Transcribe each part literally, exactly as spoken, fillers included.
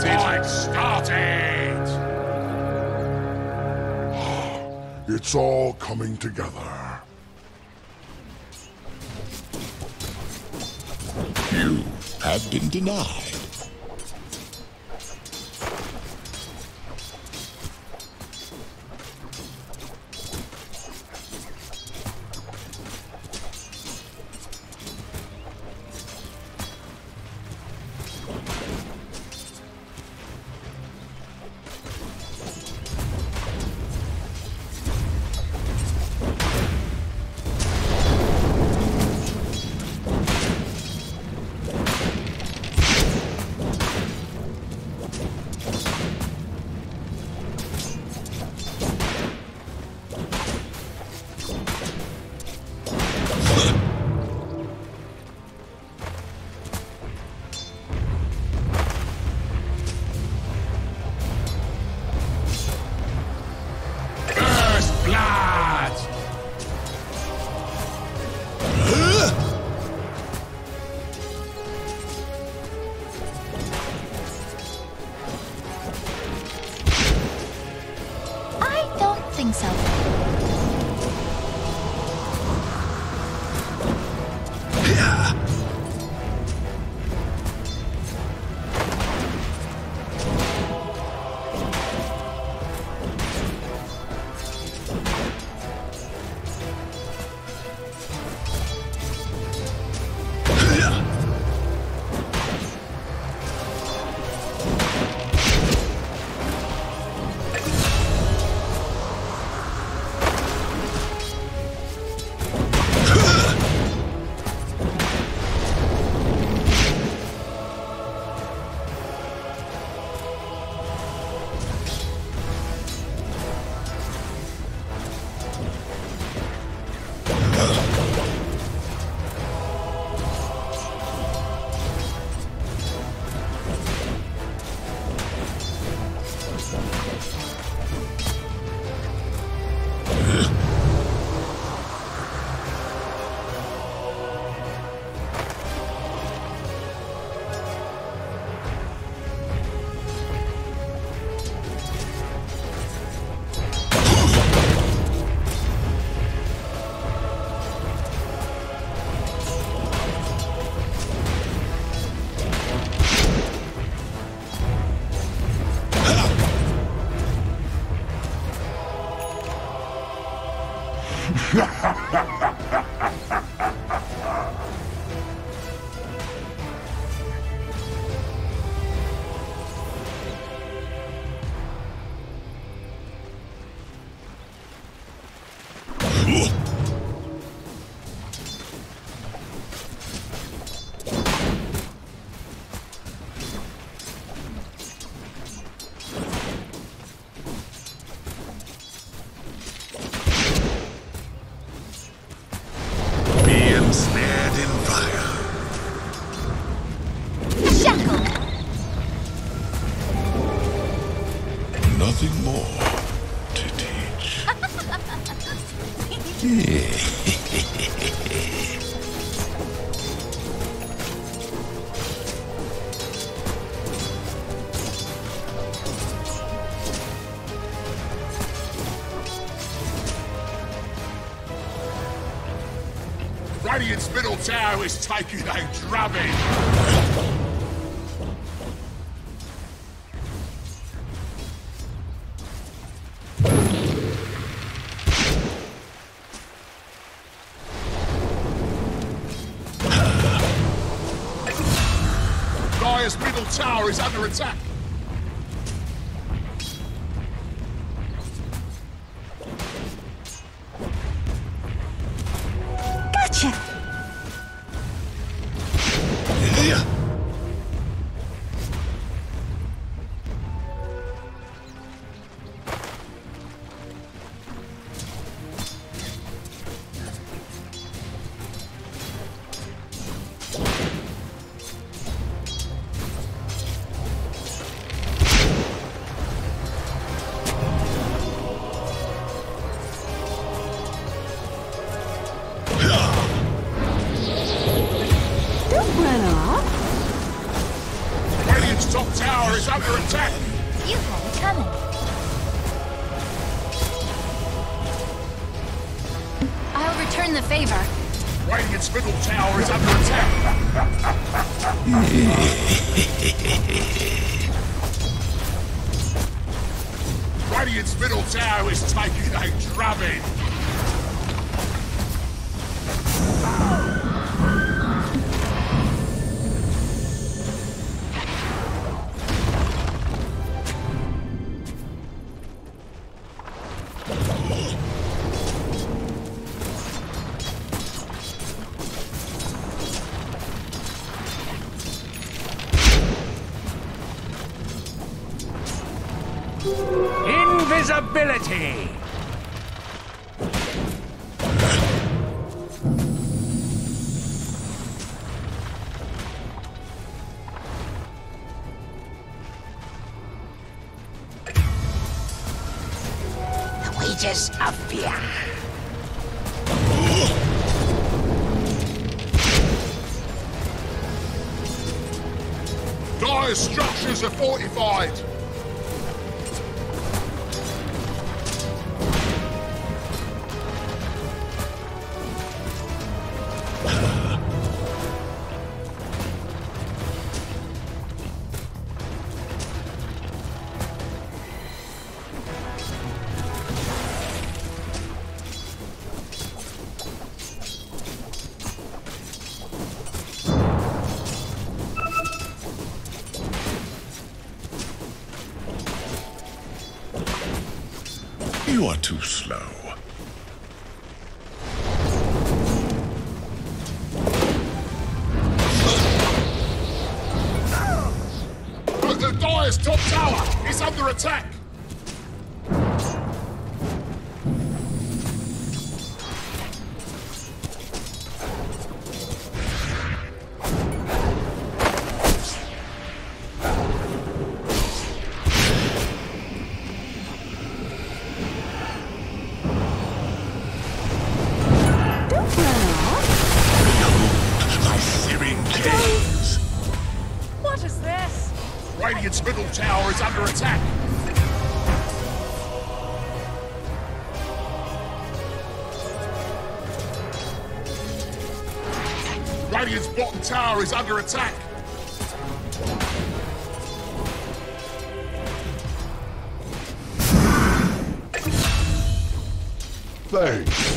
started. Fight started. It's all coming together. You have been denied. Nothing more to teach. Radiant's middle tower is taking a drubbing. Dire's middle tower is under attack. Gotcha. top tower is under attack. You had it coming. I'll return the favor. Radiant's middle tower is under attack. Radiant's middle tower is taking a drubbing. Invisibility! The wages of fear. Dire structures are fortified. You are too slow. But the Dire's top tower is under attack. What is this? Radiant's middle tower is under attack. Radiant's bottom tower is under attack. Thanks.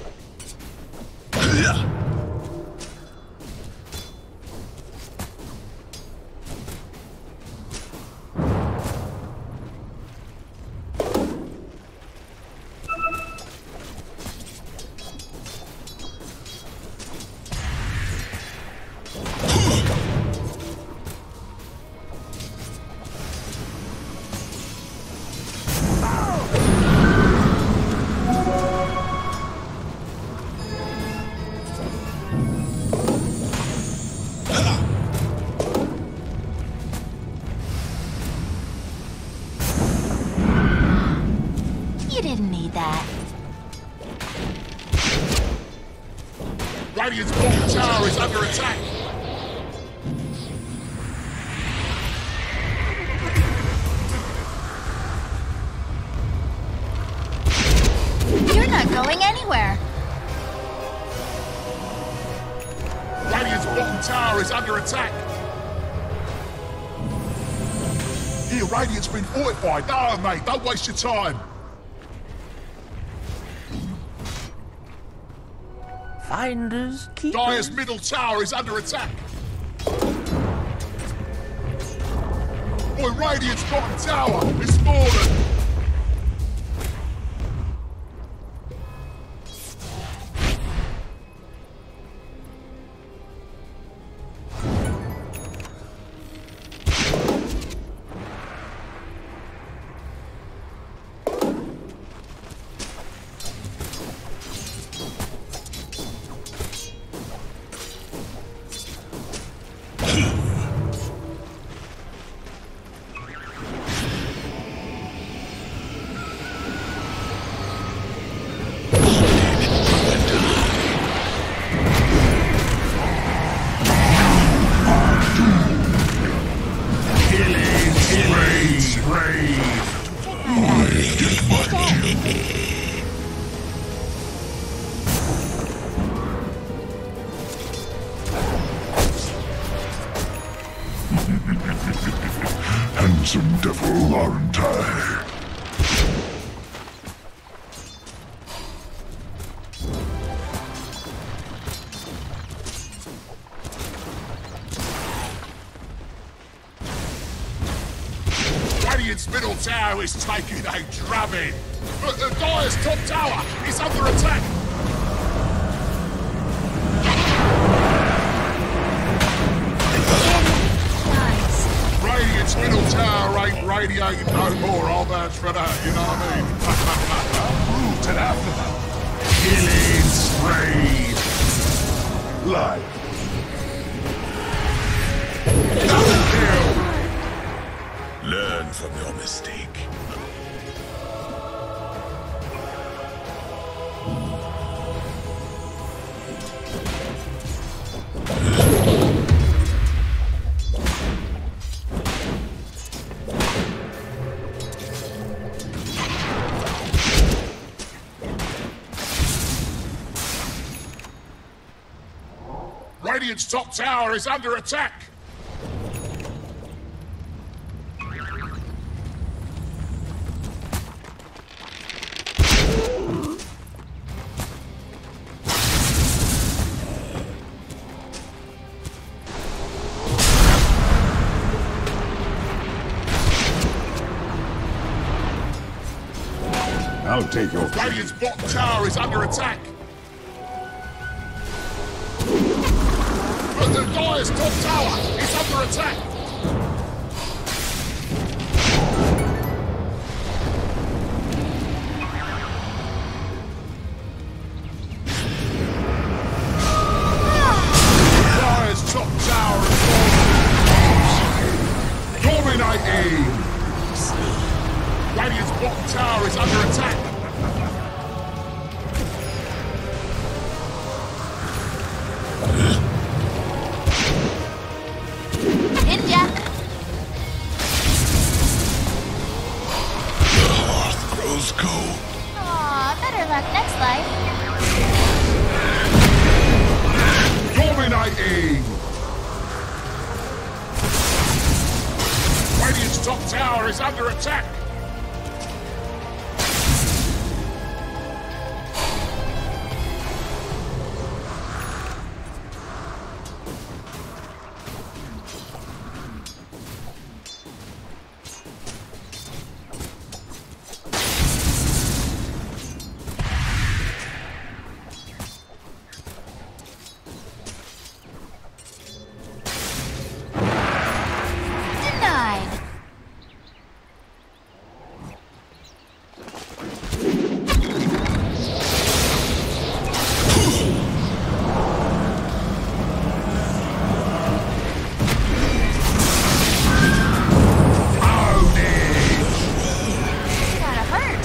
You didn't need that. Radiant's bottom tower is under attack. You're not going anywhere. Radiant's bottom tower is under attack. Here, Radiant's been fortified. No, mate, don't waste your time. Finders keepers. Dire's middle tower is under attack. Boy, Radiant's bottom tower is fallen. Handsome devil, aren't I? Radiant's middle tower is taking a drubbing. But the Dire's top tower is under attack. Radiant's middle tower ain't radiating no more. I'll vouch for that, you know what I mean? Move to that. Killing spree. Live. Double kill. Learn from your mistake. Radiant's top tower is under attack. I'll take your... Radiant's bottom tower is under attack. But the Dire's top tower is under attack. Dire's top tower is dominating. Radiant's bottom tower is under attack. Ninja. The hearth grows cold. Aw, better luck next life. Dominating. Radiant's top tower is under attack. Denied. Gotta hurt.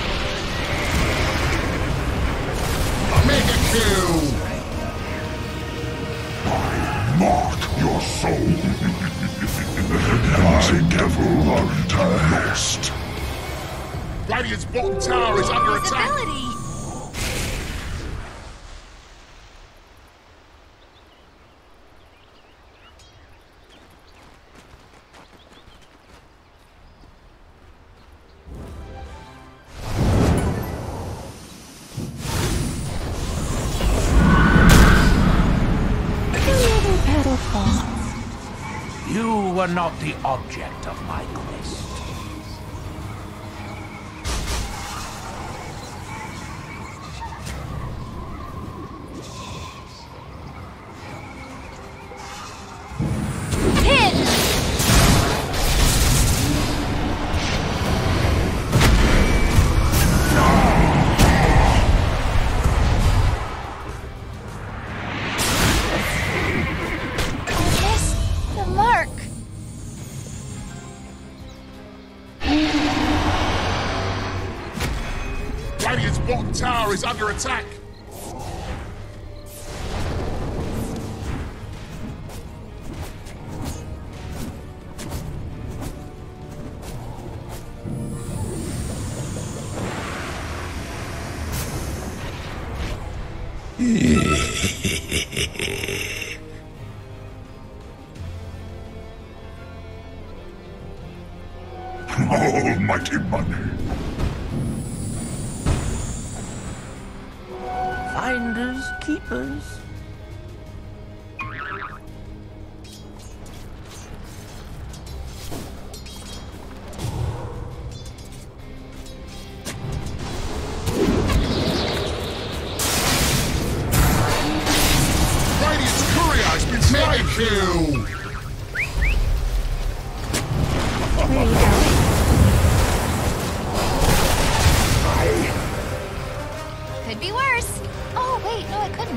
Mega kill. Mark your soul. Handsome devil, aren't I? Lost. Radiant's bottom tower is under attack. Visibility. You were not the object of my quest. Hit. Yes, the mark. Radiant's bottom tower is under attack. Almighty money. Finders, keepers. Radiant's courier has been mega kill. Where are you going? Could be worse. Oh, wait, no, I couldn't.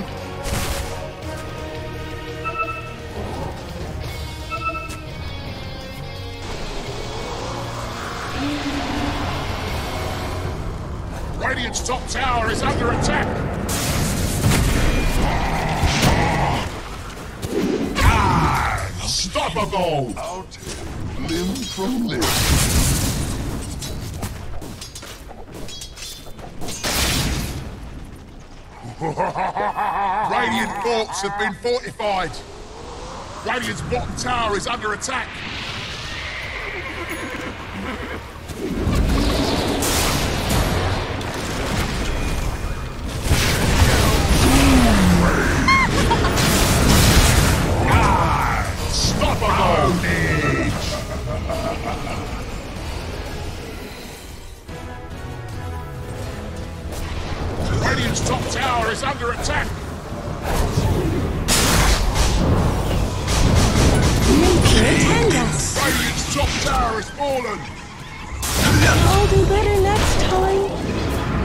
Radiant's top tower is under attack. Ah, unstoppable. Out limb from limb. Radiant forts have been fortified. Radiant's bottom tower is under attack. Ah, unstoppable. Radiant's top tower is under attack. Attend us. Radiant's top tower has fallen. I'll do better next time.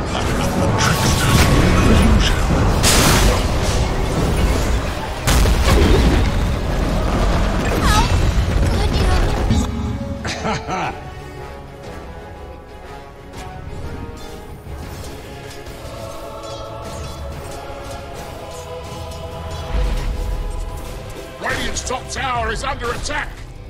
Radiant's top tower is under attack.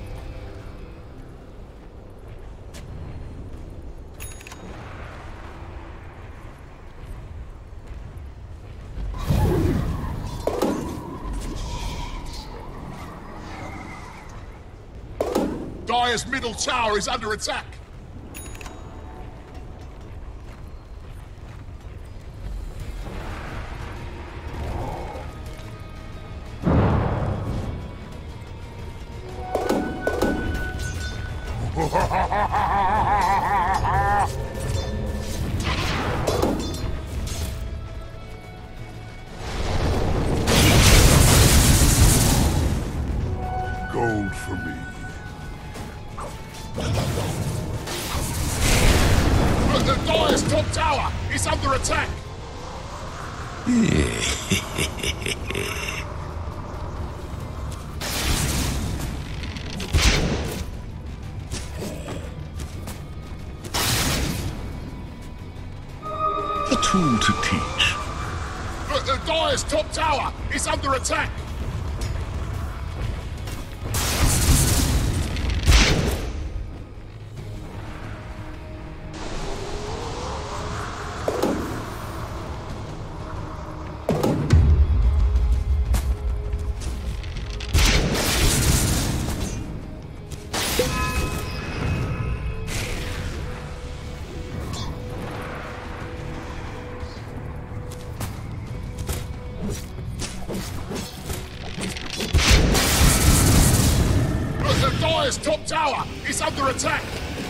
Dire's middle tower is under attack. Gold for me. The Dire's top tower is under attack. A tool to teach. The, the Dire's top tower is under attack. The Dire's top tower is under attack.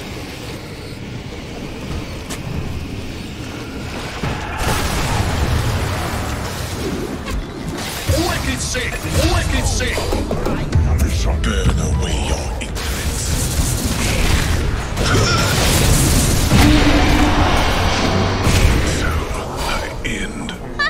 Wicked sick! Wicked sick! Burn away your ignorance. So I end.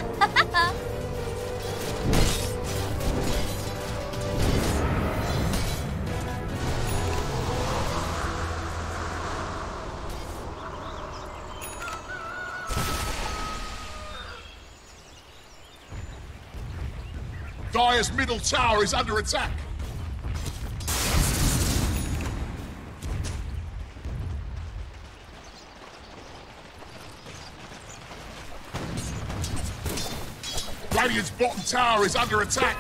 Dire's middle tower is under attack. Radiant's bottom tower is under attack.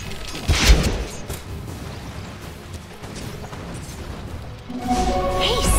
Ace!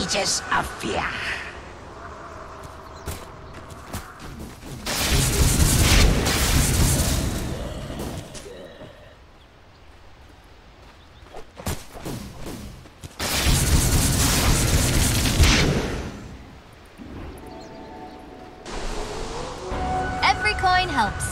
wages of fear. Every coin helps.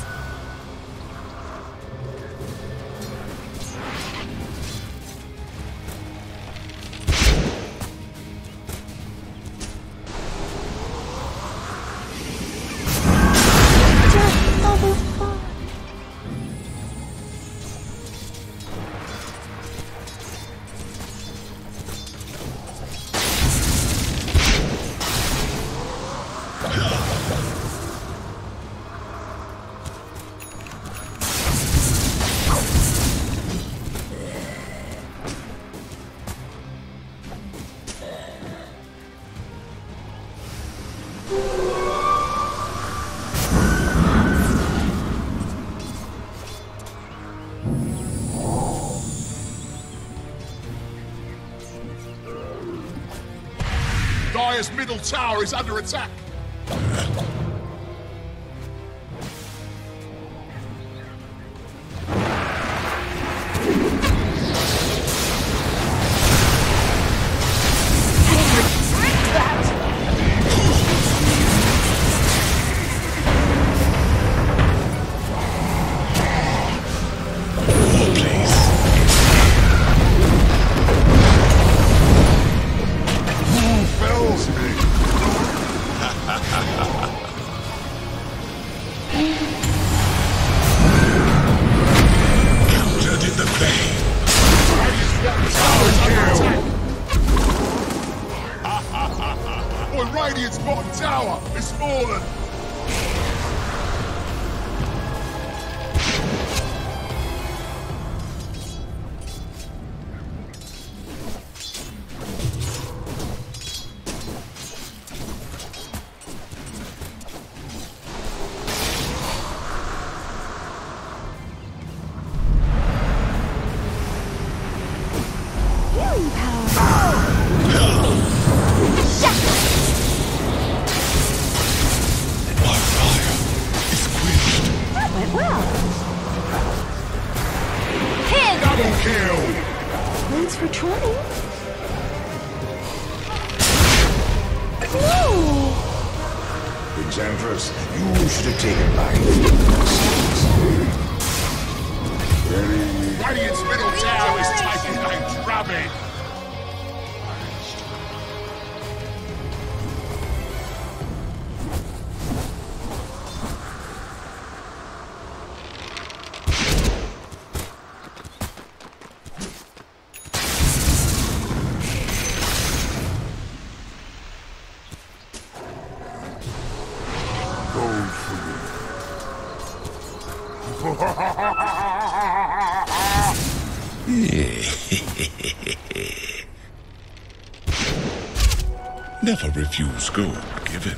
Dire's middle tower is under attack. Radiant's bottom tower is fallen! Thanks for trying. No! Enchantress, you should have taken mine. Very... Radiant's middle tower is taking a drubbing. Never refuse gold given.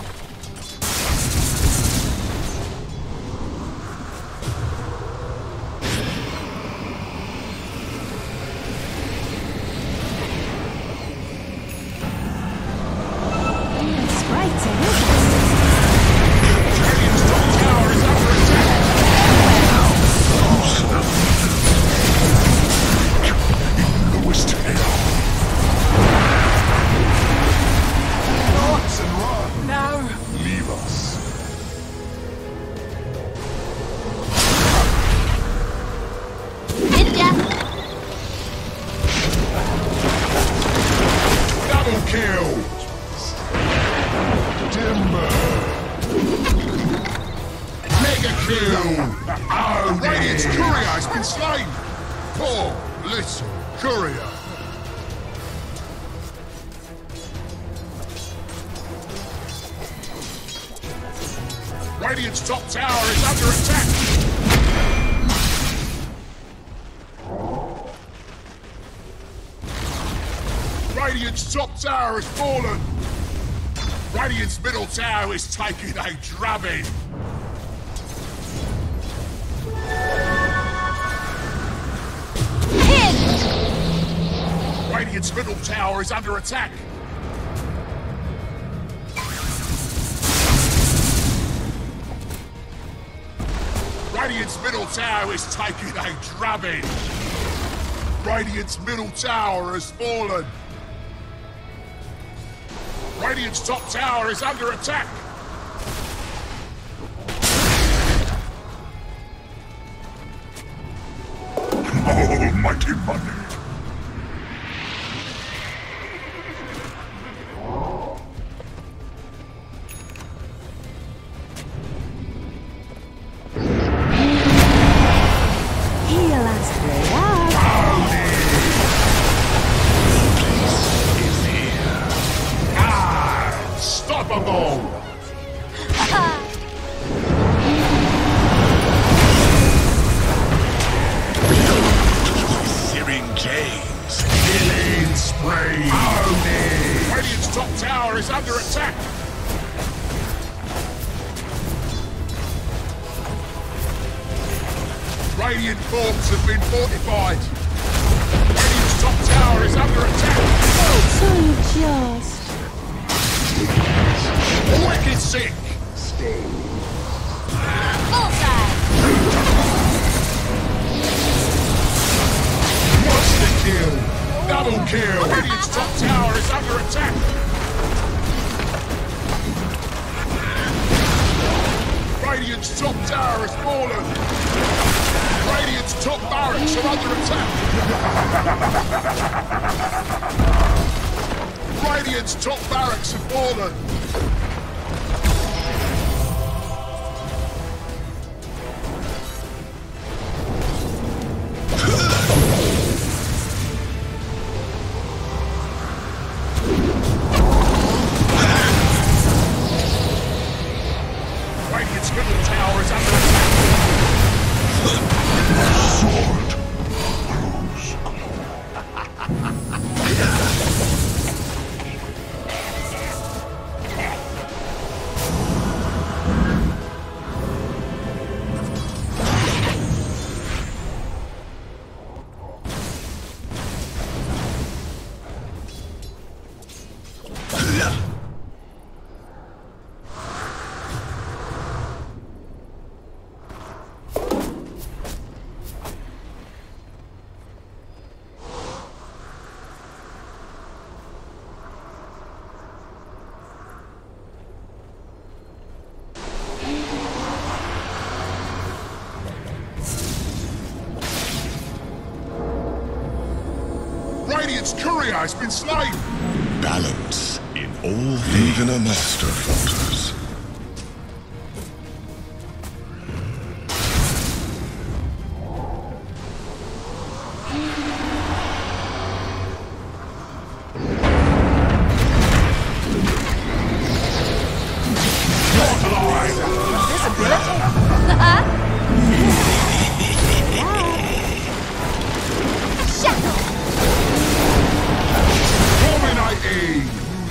Sprites are with Radiant's top tower is under attack. Lowest hell. And run. No. Leave us. Ninja. Double kill. Timber. Mega kill. Oh, Radiant's courier has been slain. Poor little courier. Radiant's top tower is under attack! Radiant's top tower has fallen! Radiant's middle tower is taking a drubbing! Hit! Radiant's middle tower is under attack! Radiant's middle tower is taking a drubbing. Radiant's middle tower has fallen. Radiant's top tower is under attack. Almighty money. Heal us straight up. Unstoppable! Searing James. Killing spree! Radiant's top tower is under attack! Radiant forts have been fortified! Radiant's top tower is under attack! So you just... Wicked sick! Bullseye! Monster kill! Double kill! Radiant's top tower is under attack! Radiant's top tower has fallen! Radiant's top barracks are under attack! Radiant's top barracks have fallen! Radiant's middle tower is under attack! Sword. Rose. Radiant's courier has been slain! Balance in all things. Even a master falters. Dominating!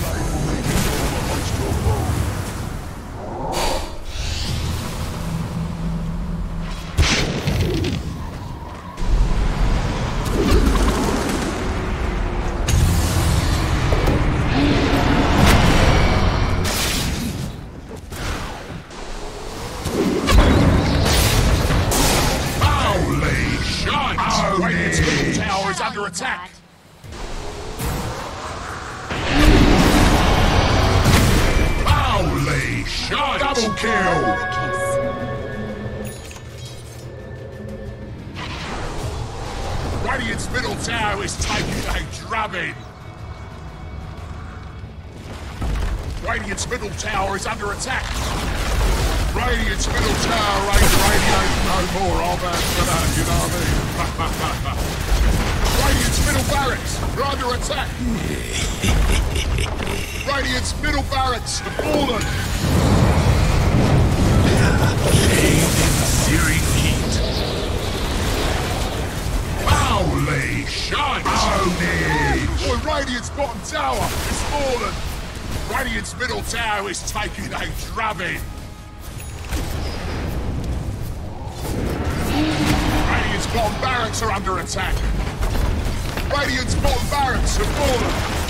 Radiant's middle tower is under attack! Holy shot! Double kill! Radiant's middle tower is taking a drubbing! Radiant's middle tower is under attack! Radiant's middle tower ain't radiating no more, I'll bet for that, you know what I mean? Radiant's middle barracks are under attack! Radiant's middle barracks have fallen! Searing heat. Holy shite! Tony! Boy, Radiant's bottom tower is fallen! Radiant's middle tower is taking a drubbing! Radiant's bottom barracks are under attack! Radiant's bottom barracks have fallen!